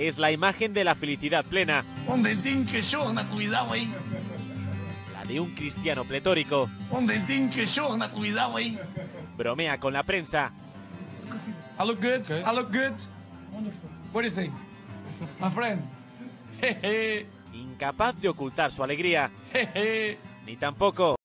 es la imagen de la felicidad plena. Onde tin que xorna, cuidado aí. La de un cristiano pletórico. Onde tin que xorna, cuidado aí. Bromea con la prensa. I look good. Okay. I look good. Wonderful. What do you think? My friend. Incapaz de ocultar su alegría. Ni tampoco